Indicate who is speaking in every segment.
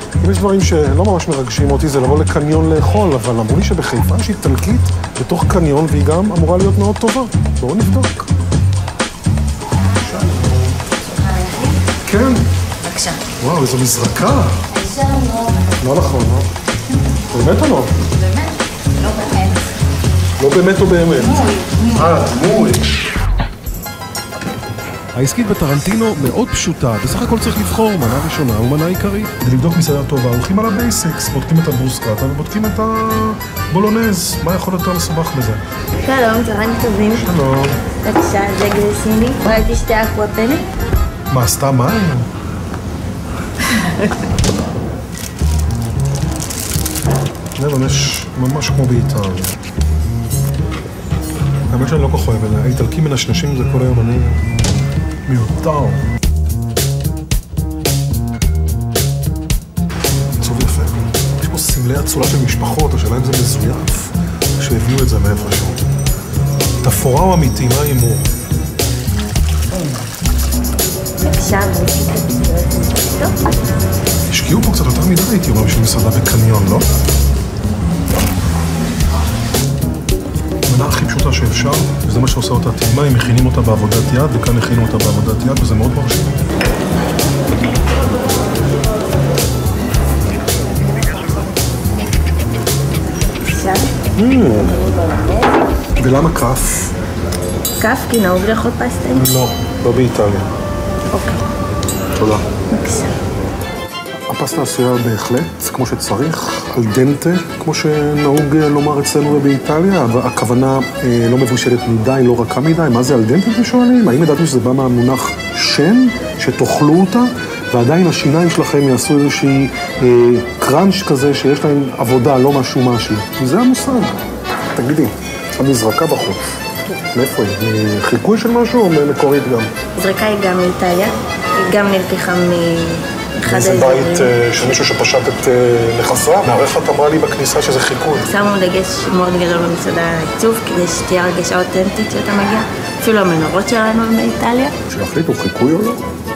Speaker 1: אם יש דברים שלא ממש מרגשים אותי, זה לבוא לקניון לאכול, אבל אמרו לי שבחיפה יש איטלקית בתוך קניון, והיא גם אמורה להיות מאוד טובה. בואו נבדוק. כן.
Speaker 2: בבקשה.
Speaker 1: וואו, איזו מזרקה. לא נכון, לא? באמת או לא?
Speaker 2: באמת? לא באמת.
Speaker 1: לא באמת או באמת? דמוי.
Speaker 3: העסקית בטרנטינו מאוד פשוטה, בסך הכל צריך לבחור מנה ראשונה ומנה עיקרית.
Speaker 1: כדי לבדוק מסעדה טובה, הולכים על הבייסיקס, בודקים את הברוסקטה ובודקים את הבולונז. מה יכול יותר מסובך בזה?
Speaker 2: שלום, צהריים טובים.
Speaker 1: שלום.
Speaker 2: בבקשה, זה גרסיני. ראיתי שתי אקוואפלה.
Speaker 1: מה, סתם מים? זה ממש כמו באיטליה. האמת שאני לא כל כך אוהב, האיטלקים מנשנשים זה כל היום, אני מיותר. עצוב יפה. יש פה סמלי אצולה של משפחות, השאלה אם זה מזויף, שהביאו את זה מאיפשהו. תפאורה הוא אמיתי, מה הימור?
Speaker 2: בבקשה, טוב.
Speaker 1: השקיעו פה קצת יותר מדי, הייתי אומר, בשביל מסעדה בקניון, לא? המנה הכי פשוטה שאפשר, וזה מה שעושה אותה טעימה, הם מכינים אותה בעבודת יד, וכאן הכינו אותה בעבודת יד, וזה מאוד מרשים. ולמה כף?
Speaker 2: כף, כי נהוג לאכול פסטה?
Speaker 1: לא, לא באיטליה.
Speaker 2: אוקיי.
Speaker 1: תודה.
Speaker 2: בבקשה.
Speaker 1: הפסטה עשויה בהחלט, כמו שצריך, על דנטה, כמו שנהוג לומר אצלנו ובאיטליה, הכוונה לא מבושלת מדי, לא רכה מדי. מה זה על דנטה, אתם שואלים? האם ידעתם שזה בא מהמונח שן, שתאכלו אותה, ועדיין השיניים שלכם יעשו איזושהי קראנץ' כזה, שיש להם עבודה, לא משהו. וזה המושג. תגידי, המזרקה בחוץ. מאיפה היא? מחיקוי של משהו או מקורית גם?
Speaker 2: הזרקה היא גם מאיטליה, היא גם נלקחה מאחד
Speaker 1: זה
Speaker 2: האזורים.
Speaker 1: בית של מישהו שפשט את נכסיו? מערכת אמרה לי בכניסה שזה חיקוי.
Speaker 2: שמנו דגש מאוד גדול במסעדה העיצוב, כדי שתהיה הרגשה אותנטית שאתה מגיע. אפילו המנורות שלנו הם מאיטליה.
Speaker 1: שיחליטו חיקוי או לא?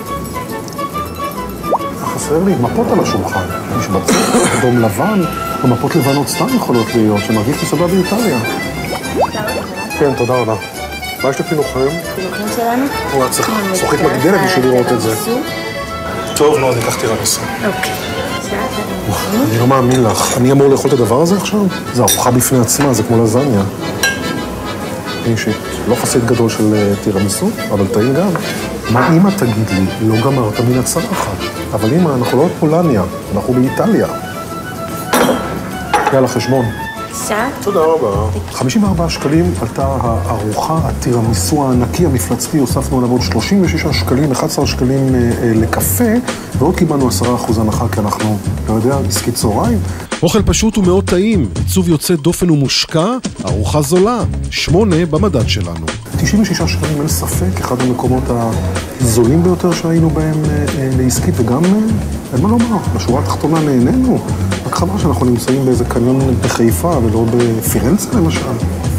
Speaker 1: חסר לי מפות על השולחן. יש בצק, אדום לבן, ומפות לבנות סתם יכולות להיות, שמרגיש מסעדה באיטליה. כן, תודה רבה. מה יש לפינוחים?
Speaker 2: פינוחים שלנו?
Speaker 1: הוא היה צריך זכוכית מגדלת בשביל לראות את זה. טוב, לא, אני אקח תירמיסו.
Speaker 2: אוקיי.
Speaker 1: אני לא מאמין לך. אני אמור לאכול את הדבר הזה עכשיו? זה ארוחה בפני עצמה, זה כמו לזניה. אני אישית לא חסיד גדול של תירמיסו, אבל טעים גם. מה אמא תגיד לי? לא גמרת מן הצלחת. אבל אמא, אנחנו לא בפולניה, אנחנו באיטליה. יאללה, חשבון.
Speaker 2: שעה?
Speaker 1: תודה רבה. 54 שקלים עלתה הארוחה, הטירמיסו הענקי המפלצתי, הוספנו עליו עוד 36 שקלים, 11 שקלים לקפה, ועוד קיבלנו 10% הנחה, כי אנחנו, לא יודע, עסקית צהריים.
Speaker 3: אוכל פשוט ומאוד טעים, עיצוב יוצא דופן ומושקע, ארוחה זולה, 8 במדד שלנו. 96 שקלים, אין ספק, אחד המקומות הזולים ביותר שהיינו בהם לעסקית, וגם, אין מה לומר, בשורה התחתונה נהנינו. רק חבל שאנחנו נמצאים באיזה קניון בחיפה ולא בפירנצה למשל.